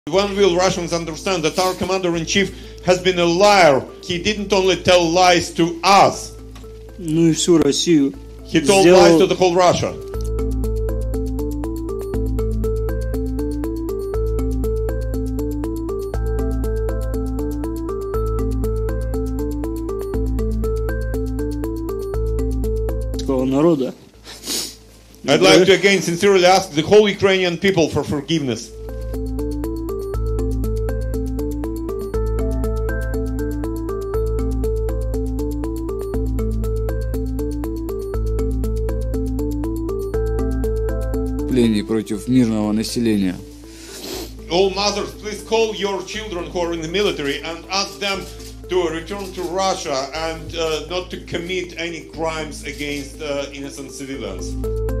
When will Russians understand that our commander-in-chief has been a liar? He didn't only tell lies to us. Ну и всю Россию. He told lies to the whole Russia. Народа. I'd like to again sincerely ask the whole Ukrainian people for forgiveness. Против мирного населения. All mothers, please call your children who are in the military and ask them to return to Russia and not to commit any crimes against innocent civilians.